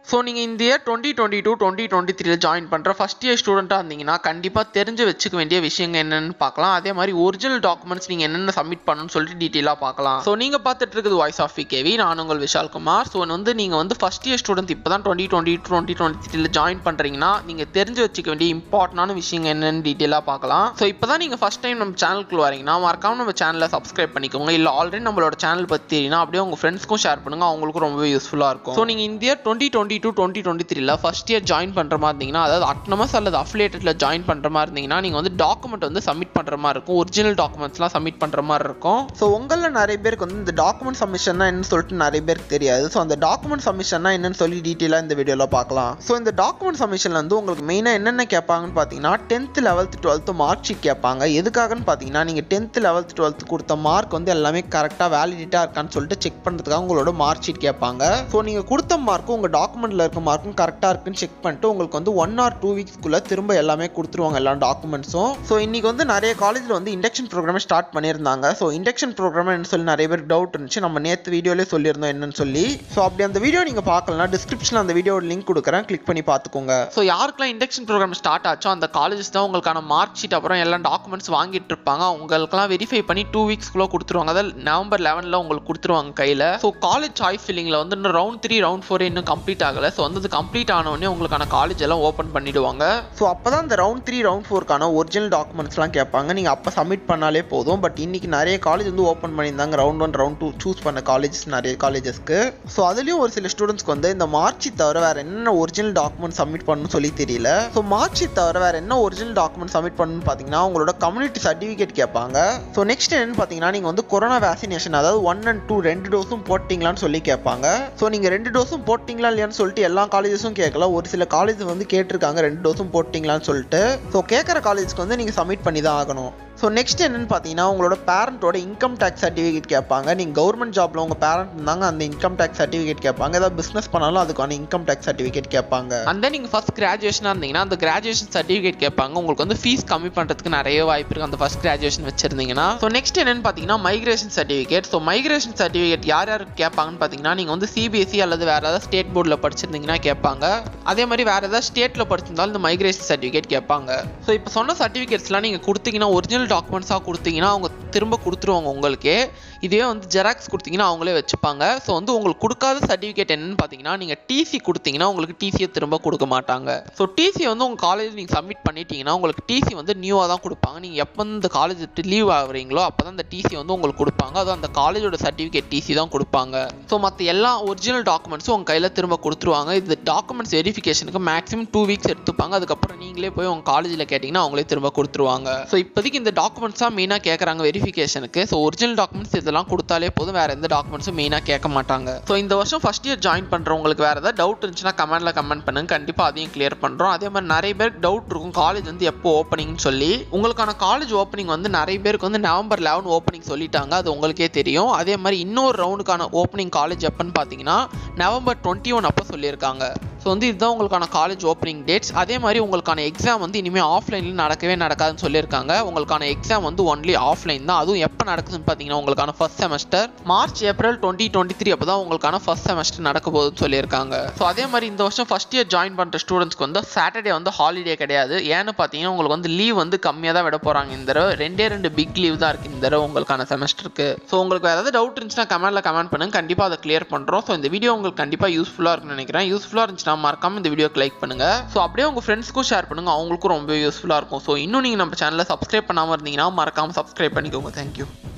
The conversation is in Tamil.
ஸோ நீங்கள் இந்த இயர் 2022-2023 ஜாயின் பண்ணுற ஃபஸ்ட் இயர் ஸ்டூடெண்ட்டாக இருந்தீங்கன்னா கண்டிப்பாக தெரிஞ்சு வச்சுக்க வேண்டிய விஷயங்கள் என்னென்னு பார்க்கலாம். அதே மாதிரி ஒரிஜினல் டாக்குமெண்ட்ஸ் நீங்கள் என்னென்ன சப்மிட் பண்ணணும்னு சொல்லிட்டு டீட்டெயிலாக பார்க்கலாம். ஸோ நீங்கள் பார்த்துட்டு இருக்குது வாய்ஸ் ஆஃப் விகேவி, நான் உங்கள் விஷால்குமார். ஸோ நீங்கள் வந்து ஃபஸ்ட் இயர் ஸ்டூடெண்ட் இப்போ தான் 2022-2023 ஜாயின் பண்ணுறீங்கன்னா நீங்கள் தெரிஞ்சு வச்சுக்க வேண்டிய இம்பார்ட்டன்டான விஷயங்கள் என்னென்னு டீட்டெயிலாக பார்க்கலாம். ஸோ இப்போ தான் நீங்கள் ஃபஸ்ட் டைம் நம்ம சேனலுக்கு வரீங்கன்னா மறக்காம நம்ம சேனலை சப்ஸ்கிரைப் பண்ணிக்கோங்க. இல்லை ஆல்ரெடி நம்மளோட சேனல் பற்றி தெரியும்னா அப்படியே உங்கள் ஃப்ரெண்ட்ஸ்க்கும் ஷேர் பண்ணுங்கள், அவங்களுக்கும் ரொம்பவே யூஸ்ஃபுல்லாக இருக்கும். ஸோ நீங்கள் இந்த இயர் 2022-2023 ஃபர்ஸ்ட் இயர் ஜாயின் பண்ணுற மாதிரி இருந்தீங்கன்னா, அதாவது அட்டானமஸ் அல்லது அஃபிலியேட்டட்ல ஜாயின் பண்ணுற மாதிரி இருந்தீங்கன்னா நீங்கள் வந்து டாக்குமெண்ட் வந்து சப்மிட் பண்ணுற மாதிரி இருக்கும். ஒரிஜினல் டாக்குமெண்ட்ஸ்லாம் சப்மிட் பண்ணுற மாதிரி இருக்கும். ஸோ உங்களில் நிறைய பேருக்கு வந்து இந்த டாக்குமெண்ட் சப்மிஷன்னா என்னன்னு சொல்லிட்டு நிறைய பேருக்கு தெரியாது. ஸோ அந்த டாக்குமெண்ட் சப்மிஷன்னா என்னன்னு சொல்லி டீட்டெயிலாக இந்த வீடியோவில் பார்க்கலாம். ஸோ இந்த டாக்குமெண்ட் சப்மிஷன்ல வந்து உங்களுக்கு மெயினாக என்னென்ன கேட்பாங்கன்னு பார்த்தீங்கன்னா 10th 11th 12th mark sheet கேட்பாங்க. எதுக்காகன்னு பார்த்தீங்கன்னா நீங்கள் 10th 11th 12th கொடுத்த மார்க் வந்து எல்லாமே கரெக்டாக வேலிடிட்டாக இருக்கான்னு சொல்லிட்டு செக் பண்ணுறதுக்காக உங்களோட மார்க் ஷீட் கேட்பாங்க. ஸோ நீங்கள் கொடுத்த மார்க்கும் உங்கள் டாக்குமெண்ட்டில் இருக்க மார்க்கும் கரெக்டாக இருக்குன்னு செக் பண்ணிட்டு உங்களுக்கு வந்து 1 or 2 வீக்ஸ்க்குள்ளே திரும்ப எல்லாமே கொடுத்துருவாங்க எல்லா டாக்குமெண்ட்ஸும். ஸோ இன்னைக்கு வந்து நிறைய காலேஜில் வந்து இண்டக்ஷன் ப்ரோக்ராமே ஸ்டார்ட் பண்ணியிருந்தாங்க. ஸோ இண்டக்ஷன் ப்ரோக்ராம் என்னன்னு சொல்லி நிறைய பேருக்கு டவுட் இருந்துச்சு. நம்ம நேற்று வீடியோலேயே சொல்லியிருந்தோம் என்னன்னு சொல்லி. ஸோ அப்படி அந்த வீடியோ நீங்கள் பார்க்கலன்னா டிஸ்கிரிப்ஷனில் அந்த வீடியோட லிங்க் கொடுக்குறேன், கிளிக் பண்ணி பார்த்துக்கோங்க. ஸோ யாருக்கெல்லாம் இண்டக்ஷன் ப்ரோக்ராம் ஸ்டார்ட் ஆச்சோ அந்த காலேஜஸ் தான் உங்களுக்கான மார்க் ஷீட் அப்புறம் எல்லா டாக்குமெண்ட்ஸ் வாங்கிட்டு இருப்பாங்க. உங்களுக்கெல்லாம் வெரிஃபை பண்ணி 2 வீக்ஸ்க்குள்ளே கொடுத்துருவாங்க. அதாவது November 11 உங்களுக்கு கொடுத்துருவாங்க கையில். ஸோ காலேஜ் சாய்ஸ் ஃபில்லிங்கில் வந்து இன்னும் round 3 round 4 இன்னும் கம்ப்ளீட் ஆகலை. ஸோ வந்து கம்ப்ளீட் ஆனவொடனே உங்களுக்கான காலேஜ் எல்லாம் ஓப்பன் பண்ணிடுவாங்க. ஸோ அப்போ தான் இந்த round 3 round 4க்கான ஒரிஜினல் டாக்குமெண்ட்ஸ்லாம் கேட்பாங்க. நீங்கள் அப்போ சப்மிட் பண்ணாலே போதும். பட் இன்னைக்கு நிறைய காலேஜ் வந்து ஓப்பன் பண்ணியிருந்தாங்க round 1 round 2 சூஸ் பண்ண காலேஜஸ் நிறைய காலேஜஸ்க்கு. ஸோ அதுலேயும் ஒரு சில ஸ்டூடெண்ட்ஸ்க்கு வந்து இந்த மார்க் ஷீட் தவிர வேறு என்ன ஒரிஜினல் டாக்குமெண்ட் சப்மிட் பண்ணணும்னு சொல்லி தெரியல. ஸோ மார்க் ஷீட் தவிர வேறு என்ன ஒரிஜினல் டாக்குமெண்ட் சப்மிட் பண்ணணும்னு பார்த்தீங்கன்னா உங்களோட கம்யூனிட்டி சர்டிஃபிகேட் கேட்பாங்க. ஸோ நெக்ஸ்ட் என்னன்னு பார்த்தீங்கன்னா நீங்கள் வந்து கொரோனா வேக்சினேஷன் அதாவது 1 and 2 2 டோஸும் போட்டிங்களான்னு சொல்லி கேட்பாங்க. ஸோ நீங்கள் 2 டோஸும் போட்டிங்களா இல்லையான்னு சொல்லிட்டு எல்லா காலேஜஸும் கேட்கல. ஒரு சில காலேஜ் வந்து கேட்டிருக்காங்க 2 டோஸும் போட்டிங்களான்னு சொல்லிட்டு. ஸோ கேட்குற காலேஜ்க்கு வந்து நீங்கள் சப்மிட் பண்ணி தான் ஆகணும். ஸோ நெக்ஸ்ட் என்னன்னு பார்த்தீங்கன்னா உங்களோட பேரண்ட்டோட இன்கம் டேக்ஸ் சர்டிஃபிகேட் கேட்பாங்க. நீங்கள் கவர்மெண்ட் ஜாப்ல உங்கள் பேரண்ட் இருந்தாங்க அந்த இன்கம் டேக்ஸ் சர்டிஃபிகேட் கேட்பாங்க. ஏதாவது பிஸ்னஸ் பண்ணாலும் அதுக்கான இன்கம் டேக்ஸ் சர்டிஃபிகேட் கேட்பாங்க. அந்த நீங்கள் ஃபர்ஸ்ட் கிராஜுவேஷனாக இருந்தீங்கன்னா அந்த கிராஜுவேஷன் சர்டிஃபிகேட் கேட்பாங்க. உங்களுக்கு வந்து ஃபீஸ் கம்மி பண்ணுறதுக்கு நிறைய வாய்ப்பு இருக்குது அந்த ஃபர்ஸ்ட் கிராஜுவேஷன் வச்சிருந்தீங்கன்னா. ஸோ நெக்ஸ்ட் என்னன்னு பார்த்தீங்கன்னா migration certificate. So migration certificate யார் யாருக்கு கேட்பாங்கன்னு பார்த்தீங்கன்னா நீங்கள் வந்து சிபிஎஸ்சி அல்லது வேறு ஏதாவது ஸ்டேட் போர்டில் படிச்சிருந்தீங்கன்னா கேட்பாங்க. அதே மாதிரி வேறு ஏதாவது ஸ்டேட்டில் படிச்சிருந்தாலும் இந்த மைக்ரேஷன் சர்டிஃபிகேட் கேட்பாங்க. ஸோ இப்போ சொன்ன சர்டிஃபிகேட்ஸ்லாம் நீங்கள் கொடுத்தீங்கன்னா ஒரிஜினல் டாக்குமெண்ட்ஸாக கொடுத்தீங்கன்னா அவங்க திரும்ப கொடுத்துருவாங்க உங்களுக்கே. இதே வந்து ஜெராக்ஸ் கொடுத்தீங்கன்னா அவங்களே வச்சுப்பாங்க. ஸோ வந்து உங்களுக்கு கொடுக்காத சர்டிஃபிகேட் என்னன்னு பார்த்தீங்கன்னா நீங்கள் டிசி கொடுத்தீங்கன்னா உங்களுக்கு டிசியை திரும்ப கொடுக்க மாட்டாங்க. ஸோ டிசி வந்து உங்கள் காலேஜ் நீங்கள் சப்மிட் பண்ணிட்டீங்கன்னா உங்களுக்கு டிசி வந்து நியூவாக தான் கொடுப்பாங்க. நீங்கள் எப்போ இந்த காலேஜ் விட்டு லீவ் ஆகுறீங்களோ அப்போ தான் அந்த டிசி வந்து உங்களுக்கு கொடுப்பாங்க. அதுவும் அந்த காலேஜோட சர்டிஃபிகேட் டிசி தான் கொடுப்பாங்க. ஸோ மற்ற எல்லா ஒரிஜினல் டாக்குமெண்ட்ஸும் உங்கள் கையில் திரும்ப கொடுத்துருவாங்க. இது டாக்குமெண்ட்ஸ் வெரிஃபிகேஷனுக்கு மேக்ஸிமம் 2 வீக்ஸ் எடுத்துப்பாங்க. அதுக்கப்புறம் நீங்களே போய் உங்கள் காலேஜில் கேட்டிங்கன்னா அவங்களே திரும்ப கொடுத்துருவாங்க. ஸோ இப்போதைக்கு இந்த டாக்குமெண்ட்ஸ் தான் மெயினாக கேட்குறாங்க வெரிஃபிகேஷனுக்கு. ஸோ ஒரிஜினல் டாக்குமெண்ட்ஸ் இதெல்லாம் கொடுத்தாலே போதும், வேறு எந்த டாக்குமெண்ட்ஸும் மெயினாக கேட்க மாட்டாங்க. ஸோ இந்த வருஷம் ஃபர்ஸ்ட் இயர் ஜாயின் பண்ணுறவங்களுக்கு வேறு ஏதாவது டவுட் இருந்துச்சுன்னா கமெண்ட் பண்ணுங்க, கண்டிப்பாக அதையும் கிளியர் பண்ணுறோம். அதே மாதிரி நிறைய பேருக்கு டவுட் இருக்கும் காலேஜ் வந்து எப்போ ஓப்பனிங்னு சொல்லி. உங்களுக்கான காலேஜ் ஓப்பனிங் வந்து நிறைய பேருக்கு வந்து November 11 ஓப்பனிங் சொல்லிட்டாங்க, அது உங்களுக்கே தெரியும். அதே மாதிரி இன்னொரு ரவுண்டுக்கான ஓப்பனிங் காலேஜ் எப்போன்னு பார்த்தீங்கன்னா November 21 அப்போ சொல்லியிருக்காங்க. ஸோ வந்து இதுதான் உங்களுக்கான காலேஜ் ஓப்பனிங் டேட்ஸ். அதே மாதிரி உங்களுக்கான எக்ஸாம் வந்து இனிமேல் ஆஃப்லைனில் நடக்காதுன்னு சொல்லியிருக்காங்க. உங்களுக்கான எக்ஸாம் வந்து ஒன்லி ஆஃப்லைன் தான். அதுவும் எப்போ நடக்குதுன்னு பார்த்தீங்கன்னா உங்களுக்கான ஃபர்ஸ்ட் செமஸ்டர் March April 2023 அப்போ தான் உங்களுக்கான ஃபர்ஸ்ட் செமஸ்டர் நடக்க போகுதுன்னு சொல்லியிருக்காங்க. ஸோ அதே மாதிரி இந்த வருஷம் ஃபர்ஸ்ட் இயர் ஜாயின் பண்ணுற ஸ்டூடெண்ட்ஸ்க்கு வந்து சாட்டர்டே வந்து ஹாலிடே கிடையாது. ஏன்னு பார்த்தீங்கன்னா உங்களுக்கு வந்து லீவ் வந்து கம்மியாக தான் விட போகிறாங்க. இந்த தடவை 2 பிக் லீவ் தான் இருக்குது இந்த தடவை உங்களுக்கான செமஸ்டருக்கு. ஸோ உங்களுக்கு ஏதாவது டவுட் இருந்துச்சுன்னா கமெண்ட் பண்ணுங்க, கண்டிப்பாக அதை கிளியர் பண்ணுறோம். ஸோ இந்த வீடியோ உங்களுக்கு கண்டிப்பாக யூஸ்ஃபுல்லாக இருக்குன்னு நினைக்கிறேன். யூஸ்ஃபுல்லாக இருந்துச்சுன்னா மறக்காம இந்த வீடியோக்கு லைக் பண்ணுங்க. ஸோ அப்படியே உங்க ஃப்ரெண்ட்ஸ்க்கும் ஷேர் பண்ணுங்க, அவங்களுக்கும் ரொம்ப யூஸ்ஃபுல்லாக இருக்கும். ஸோ இன்னும் நீங்கள் நம்ம சேனலை சப்ஸ்கிரைப் பண்ணாமல் இருந்தீங்கன்னா மறக்காம சப்ஸ்கிரைப் பண்ணிக்கோங்க. தேங்க்யூ.